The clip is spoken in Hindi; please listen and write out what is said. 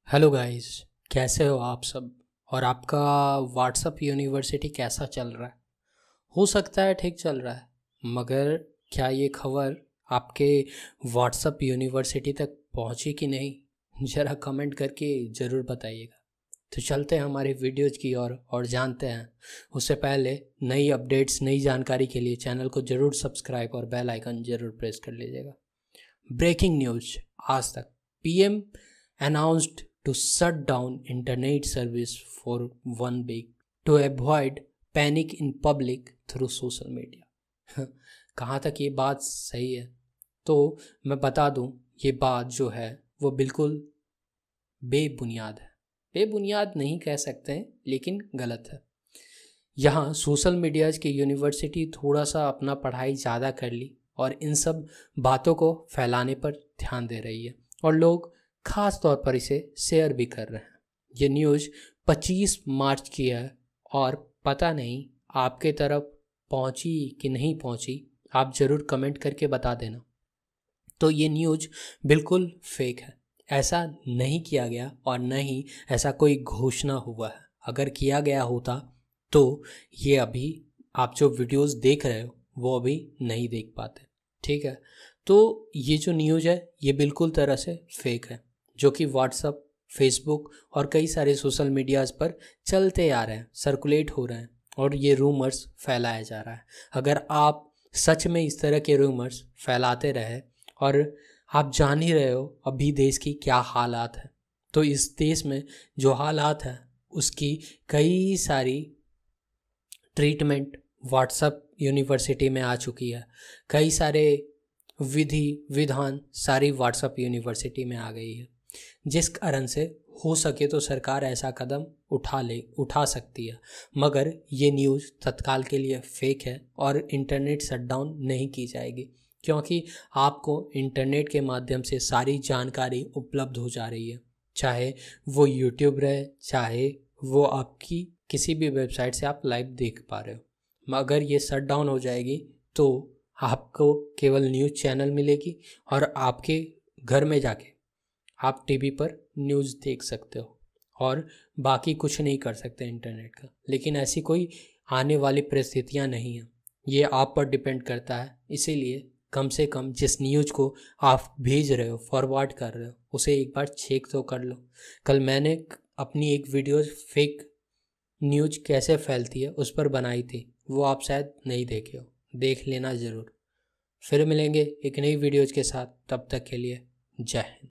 हेलो गाइस, कैसे हो आप सब। और आपका व्हाट्सअप यूनिवर्सिटी कैसा चल रहा है। हो सकता है ठीक चल रहा है, मगर क्या ये खबर आपके व्हाट्सअप यूनिवर्सिटी तक पहुंची कि नहीं, ज़रा कमेंट करके ज़रूर बताइएगा। तो चलते हैं हमारे वीडियोज़ की ओर और जानते हैं। उससे पहले नई अपडेट्स, नई जानकारी के लिए चैनल को ज़रूर सब्सक्राइब और बेल आइकन ज़रूर प्रेस कर लीजिएगा। Breaking news Aaj Tak. PM announced to shut down internet service for 1 week to avoid panic in public through social media। कहाँ तक ये बात सही है? तो मैं बता दूं, ये बात जो है वो बिल्कुल बेबुनियाद है। बेबुनियाद नहीं कह सकते हैं, लेकिन गलत है। यहाँ सोशल मीडिया की यूनिवर्सिटी थोड़ा सा अपना पढ़ाई ज़्यादा कर ली और इन सब बातों को फैलाने पर ध्यान दे रही है, और लोग ख़ास तौर पर इसे शेयर भी कर रहे हैं। ये न्यूज़ 25 मार्च की है और पता नहीं आपके तरफ पहुंची कि नहीं पहुंची, आप ज़रूर कमेंट करके बता देना। तो ये न्यूज़ बिल्कुल फेक है। ऐसा नहीं किया गया और न ही ऐसा कोई घोषणा हुआ है। अगर किया गया होता तो ये अभी आप जो वीडियोस देख रहे हो वो अभी नहीं देख पाते। ठीक है, तो ये जो न्यूज़ है ये बिल्कुल तरह से फेक है, जो कि व्हाट्सअप, फेसबुक और कई सारे सोशल मीडियाज़ पर चलते आ रहे हैं, सर्कुलेट हो रहे हैं, और ये रूमर्स फैलाया जा रहा है। अगर आप सच में इस तरह के रूमर्स फैलाते रहे, और आप जान ही रहे हो अभी देश की क्या हालात है, तो इस देश में जो हालात है उसकी कई सारी ट्रीटमेंट व्हाट्सअप यूनिवर्सिटी में आ चुकी है। कई सारे विधि विधान सारी व्हाट्सअप यूनिवर्सिटी में आ गई है, जिस कारण से हो सके तो सरकार ऐसा कदम उठा सकती है। मगर ये न्यूज़ तत्काल के लिए फेक है और इंटरनेट शटडाउन नहीं की जाएगी, क्योंकि आपको इंटरनेट के माध्यम से सारी जानकारी उपलब्ध हो जा रही है, चाहे वो यूट्यूब रहे, चाहे वो आपकी किसी भी वेबसाइट से आप लाइव देख पा रहे हो। मगर ये शटडाउन हो जाएगी तो आपको केवल न्यूज़ चैनल मिलेगी और आपके घर में जाके आप टीवी पर न्यूज़ देख सकते हो और बाकी कुछ नहीं कर सकते इंटरनेट का। लेकिन ऐसी कोई आने वाली परिस्थितियां नहीं हैं, ये आप पर डिपेंड करता है। इसीलिए कम से कम जिस न्यूज़ को आप भेज रहे हो, फॉरवर्ड कर रहे हो, उसे एक बार चेक तो कर लो। कल मैंने अपनी एक वीडियो फेक न्यूज़ कैसे फैलती है उस पर बनाई थी, वो आप शायद नहीं देखे हो, देख लेना ज़रूर। फिर मिलेंगे एक नई वीडियोज़ के साथ, तब तक के लिए जय हिंद।